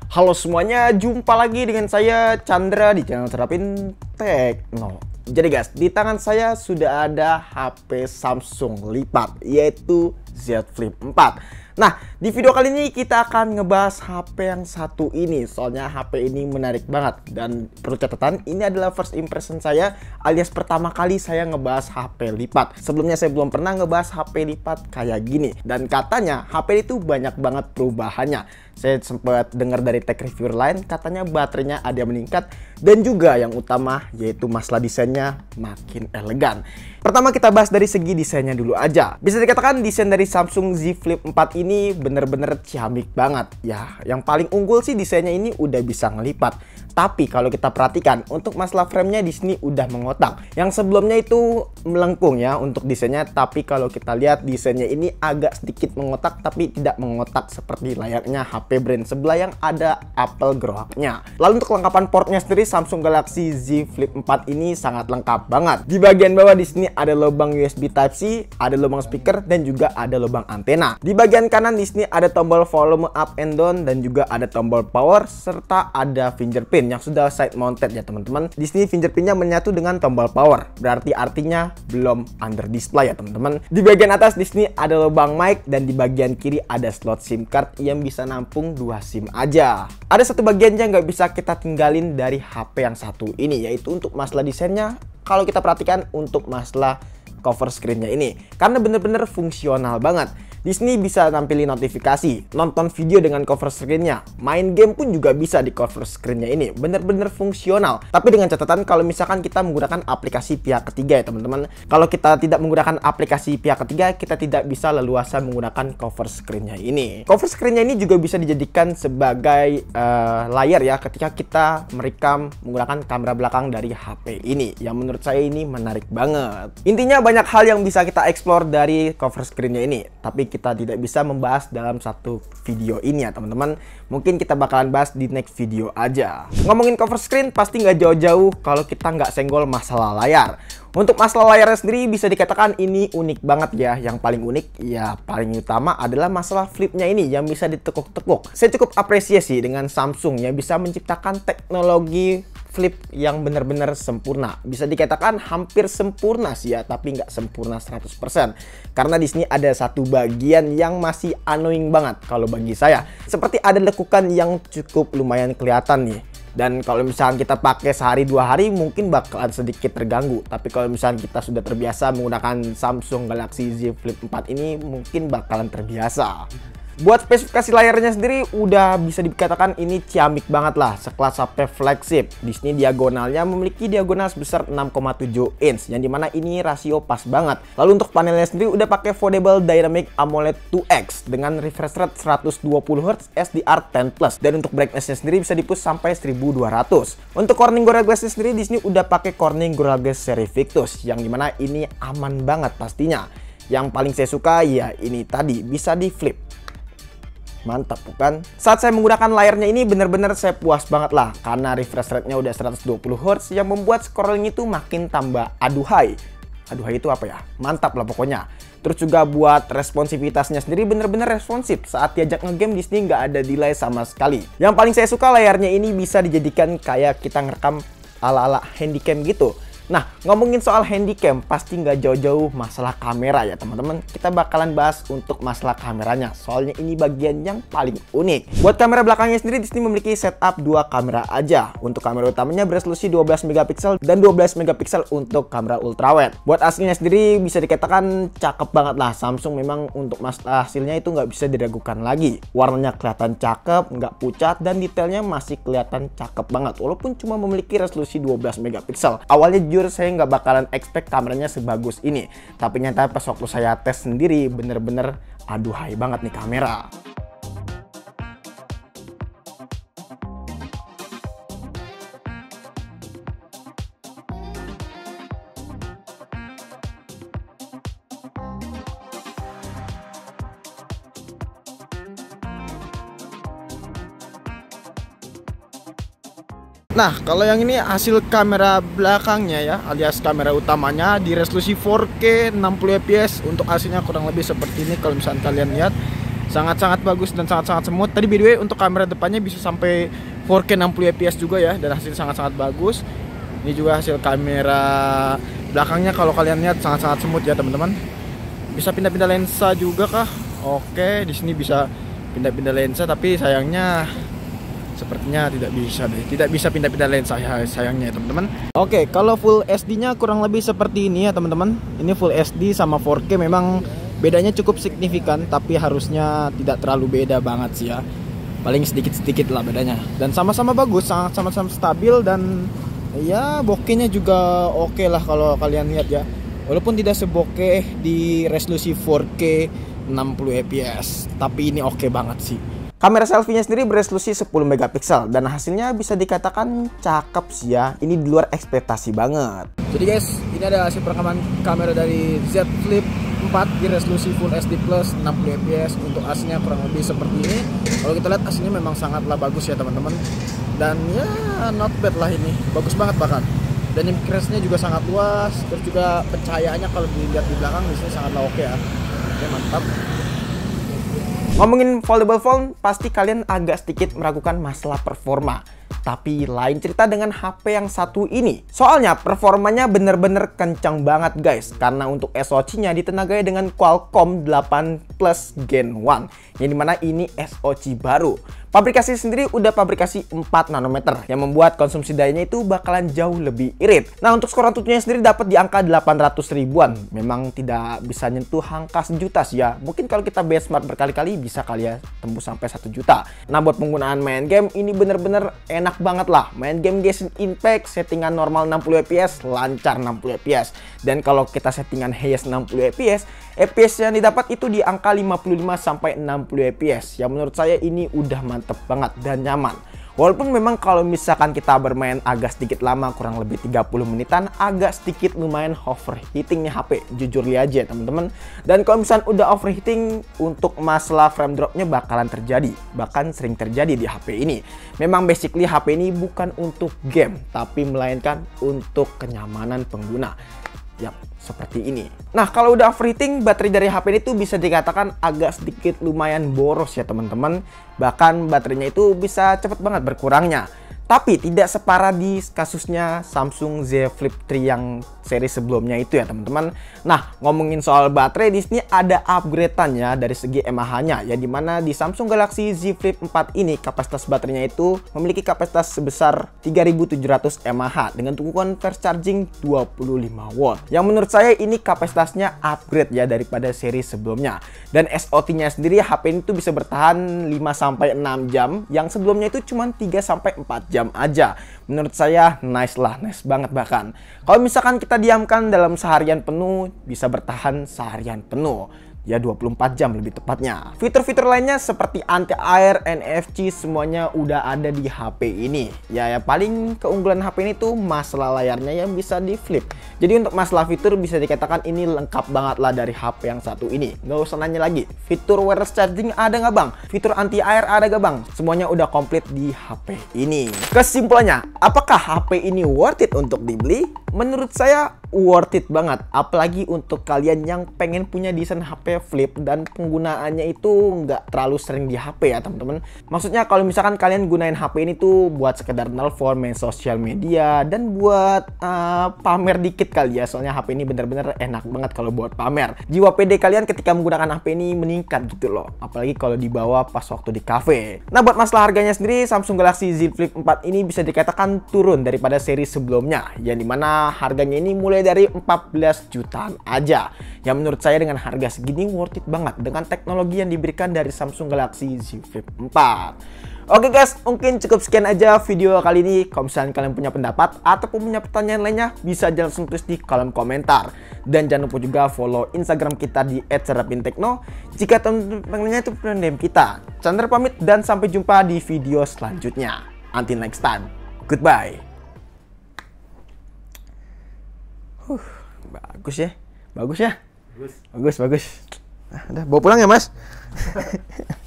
Halo semuanya, jumpa lagi dengan saya Chandra di channel Terapin Tekno. Jadi guys, di tangan saya sudah ada HP Samsung lipat, yaitu Z Flip 4. Nah, di video kali ini kita akan ngebahas HP yang satu ini. Soalnya HP ini menarik banget. Dan perlu catatan, ini adalah first impression saya, alias pertama kali saya ngebahas HP lipat. Sebelumnya saya belum pernah ngebahas HP lipat kayak gini. Dan katanya HP itu banyak banget perubahannya. Saya sempat dengar dari tech reviewer lain, katanya baterainya ada yang meningkat. Dan juga yang utama, yaitu masalah desainnya makin elegan. Pertama kita bahas dari segi desainnya dulu aja. Bisa dikatakan desain dari Samsung Z Flip 4 ini bener-bener ciamik banget. Ya, yang paling unggul sih desainnya ini udah bisa ngelipat. Tapi kalau kita perhatikan, untuk masalah framenya di sini udah mengotak. Yang sebelumnya itu melengkung ya untuk desainnya. Tapi kalau kita lihat desainnya ini agak sedikit mengotak, tapi tidak mengotak seperti layaknya HP brand sebelah yang ada Apple gerobaknya. Lalu untuk kelengkapan portnya sendiri, Samsung Galaxy Z Flip 4 ini sangat lengkap banget. Di bagian bawah di sini ada lubang USB Type-C, ada lubang speaker, dan juga ada lubang antena. Di bagian kanan di sini ada tombol volume up and down dan juga ada tombol power serta ada fingerprint yang sudah side mounted ya teman-teman. Di sini fingerprintnya menyatu dengan tombol power, berarti artinya belum under display ya teman-teman. Di bagian atas di sini ada lubang mic dan di bagian kiri ada slot SIM card yang bisa nampung 2 SIM aja. Ada satu bagian yang nggak bisa kita tinggalin dari HP yang satu ini, yaitu untuk masalah desainnya. Kalau kita perhatikan untuk masalah cover screen-nya ini, karena bener-bener fungsional banget. Di sini bisa nampilin notifikasi, nonton video dengan cover screen-nya, main game pun juga bisa di cover screen-nya ini. Bener-bener fungsional. Tapi dengan catatan kalau misalkan kita menggunakan aplikasi pihak ketiga ya teman-teman. Kalau kita tidak menggunakan aplikasi pihak ketiga, kita tidak bisa leluasa menggunakan cover screen-nya ini. Cover screen-nya ini juga bisa dijadikan sebagai layar ya ketika kita merekam menggunakan kamera belakang dari HP ini. Yang menurut saya ini menarik banget. Intinya banyak hal yang bisa kita explore dari cover screen-nya ini. Tapi kita tidak bisa membahas dalam satu video ini ya teman-teman. Mungkin kita bakalan bahas di next video aja. Ngomongin cover screen pasti nggak jauh-jauh kalau kita nggak senggol masalah layar. Untuk masalah layarnya sendiri bisa dikatakan ini unik banget ya. Yang paling unik ya paling utama adalah masalah flipnya ini yang bisa ditekuk-tekuk. Saya cukup apresiasi dengan Samsung yang bisa menciptakan teknologi flip yang benar-benar sempurna. Bisa dikatakan hampir sempurna sih ya, tapi nggak sempurna 100%. Karena di sini ada satu bagian yang masih annoying banget kalau bagi saya. Seperti ada lekukan yang cukup lumayan kelihatan nih. Dan kalau misalnya kita pakai sehari 2 hari mungkin bakalan sedikit terganggu. Tapi kalau misalnya kita sudah terbiasa menggunakan Samsung Galaxy Z Flip 4 ini mungkin bakalan terbiasa. Buat spesifikasi layarnya sendiri udah bisa dikatakan ini ciamik banget lah, sekelas HP flagship. Di sini diagonalnya memiliki diagonal sebesar 6,7 inch, yang dimana ini rasio pas banget. Lalu untuk panelnya sendiri udah pakai foldable dynamic AMOLED 2X dengan refresh rate 120Hz SDR10+, dan untuk brightness-nya sendiri bisa di-push sampai 1200. Untuk Corning Gorilla Glass sendiri di sini udah pakai Corning Gorilla Glass seri Victus, yang dimana ini aman banget pastinya. Yang paling saya suka ya ini tadi bisa di flip. Mantap bukan? Saat saya menggunakan layarnya ini bener-bener saya puas banget lah. Karena refresh rate-nya udah 120Hz yang membuat scrolling itu makin tambah aduhai. Aduhai itu apa ya? Mantap lah pokoknya. Terus juga buat responsivitasnya sendiri bener-bener responsif. Saat diajak ngegame di sini nggak ada delay sama sekali. Yang paling saya suka layarnya ini bisa dijadikan kayak kita ngerekam ala-ala handycam gitu. Nah, ngomongin soal handycam, pasti nggak jauh-jauh masalah kamera ya teman-teman. Kita bakalan bahas untuk masalah kameranya, soalnya ini bagian yang paling unik. Buat kamera belakangnya sendiri di sini memiliki setup 2 kamera aja. Untuk kamera utamanya beresolusi 12 megapiksel dan 12 megapiksel untuk kamera ultrawide. Buat aslinya sendiri bisa dikatakan cakep banget lah. Samsung memang untuk masalah hasilnya itu nggak bisa diragukan lagi. Warnanya kelihatan cakep, nggak pucat, dan detailnya masih kelihatan cakep banget. Walaupun cuma memiliki resolusi 12 megapiksel. Awalnya saya nggak bakalan expect kameranya sebagus ini, tapi nyata pas waktu saya tes sendiri bener-bener aduhai banget nih kamera. Nah, kalau yang ini hasil kamera belakangnya ya, alias kamera utamanya di resolusi 4K 60 fps. Untuk hasilnya kurang lebih seperti ini kalau misalnya kalian lihat. sangat-sangat bagus dan sangat-sangat smooth. Tadi by the way untuk kamera depannya bisa sampai 4K 60 fps juga ya, dan hasil sangat-sangat bagus. Ini juga hasil kamera belakangnya, kalau kalian lihat sangat-sangat smooth ya teman-teman. Bisa pindah-pindah lensa juga kah? Oke, di sini bisa pindah-pindah lensa, tapi sayangnya sepertinya tidak bisa deh. Tidak bisa pindah-pindah lensa ya, sayangnya ya teman-teman. Oke, kalau full SD-nya kurang lebih seperti ini ya teman-teman. Ini full SD sama 4K memang bedanya cukup signifikan, tapi harusnya tidak terlalu beda banget sih ya. Paling sedikit-sedikit lah bedanya. Dan sama-sama bagus, sama-sama stabil, dan ya bokehnya juga oke lah kalau kalian lihat ya. Walaupun tidak sebokeh di resolusi 4K 60 fps, tapi ini oke banget sih. Kamera selfie-nya sendiri beresolusi 10 megapiksel dan hasilnya bisa dikatakan cakep sih ya. Ini di luar ekspektasi banget. Jadi guys, ini ada hasil perekaman kamera dari Z Flip 4 di resolusi Full HD Plus 60 fps. Untuk aslinya kurang lebih seperti ini. Kalau kita lihat aslinya memang sangatlah bagus ya teman-teman. Dan ya not bad lah ini, bagus banget bahkan. Dan impresnya juga sangat luas. Terus juga pencahayaannya kalau dilihat di belakang di sini sangatlah oke ya. Oke, mantap. Ngomongin foldable phone, pasti kalian agak sedikit meragukan masalah performa. Tapi lain cerita dengan HP yang satu ini. Soalnya performanya bener-bener kencang banget guys. Karena untuk SoC-nya ditenagai dengan Qualcomm 8 Plus Gen 1. Yang dimana ini SoC baru. Pabrikasi sendiri udah pabrikasi 4 nanometer. Yang membuat konsumsi dayanya itu bakalan jauh lebih irit. Nah untuk skor Antutunya sendiri dapat di angka 800 ribuan. Memang tidak bisa nyentuh angka 1 juta sih ya. Mungkin kalau kita benchmark berkali-kali bisa kali ya tembus sampai 1 juta. Nah buat penggunaan main game ini bener-bener enak banget lah. Main game Genshin Impact settingan normal 60 fps lancar 60 fps. Dan kalau kita settingan highest 60 fps, FPS yang didapat itu di angka 55 sampai 60 fps. Yang menurut saya ini udah mantep banget dan nyaman. Walaupun memang kalau misalkan kita bermain agak sedikit lama, kurang lebih 30 menitan, agak sedikit lumayan overheating nih HP, jujur aja teman-teman. Dan kalau misalkan udah overheating, untuk masalah frame dropnya bakalan terjadi, bahkan sering terjadi di HP ini. Memang basically HP ini bukan untuk game, tapi melainkan untuk kenyamanan pengguna. Yap, seperti ini. Nah, kalau udah overheating, baterai dari HP ini tuh bisa dikatakan agak sedikit lumayan boros ya teman-teman. Bahkan baterainya itu bisa cepet banget berkurangnya. Tapi tidak separah di kasusnya Samsung Z Flip 3 yang seri sebelumnya itu ya teman-teman. Nah, ngomongin soal baterai, di sini ada upgrade-annya dari segi mAh-nya, ya dimana di Samsung Galaxy Z Flip 4 ini kapasitas baterainya itu memiliki kapasitas sebesar 3700 mAh dengan tungguan fast charging 25 watt. Yang menurut saya ini kapasitasnya upgrade ya daripada seri sebelumnya. Dan SOT-nya sendiri HP ini tuh bisa bertahan 5-6 jam, yang sebelumnya itu cuma 3-4 jam aja. Menurut saya nice lah, nice banget bahkan. Kalau misalkan kita diamkan dalam seharian penuh, bisa bertahan seharian penuh. Ya 24 jam lebih tepatnya. Fitur-fitur lainnya seperti anti-air, NFC semuanya udah ada di HP ini. Ya paling keunggulan HP ini tuh masalah layarnya yang bisa di flip. Jadi untuk masalah fitur bisa dikatakan ini lengkap banget lah dari HP yang satu ini. Nggak usah nanya lagi, fitur wireless charging ada nggak bang? Fitur anti-air ada nggak bang? Semuanya udah komplit di HP ini. Kesimpulannya, apakah HP ini worth it untuk dibeli? Menurut saya worth it banget, apalagi untuk kalian yang pengen punya desain HP flip dan penggunaannya itu nggak terlalu sering di HP ya teman-teman. Maksudnya kalau misalkan kalian gunain HP ini tuh buat sekedar nelpon, main sosial media, dan buat pamer dikit kali ya, soalnya HP ini bener-bener enak banget kalau buat pamer. Jiwa pede kalian ketika menggunakan HP ini meningkat gitu loh, apalagi kalau dibawa pas waktu di cafe. Nah buat masalah harganya sendiri, Samsung Galaxy Z Flip 4 ini bisa dikatakan turun daripada seri sebelumnya, yang dimana harganya ini mulai dari 14 jutaan aja. Yang menurut saya dengan harga segini worth it banget dengan teknologi yang diberikan dari Samsung Galaxy Z Flip 4. Oke guys, mungkin cukup sekian aja video kali ini. Kalau misalnya kalian punya pendapat ataupun punya pertanyaan lainnya, bisa langsung tulis di kolom komentar. Dan jangan lupa juga follow Instagram kita di @serapintekno. Jika teman-temannya itu DM kita. Chandra pamit dan sampai jumpa di video selanjutnya. Until next time, goodbye. Bagus ya, bagus ya, bagus. Nah, udah bawa pulang ya mas.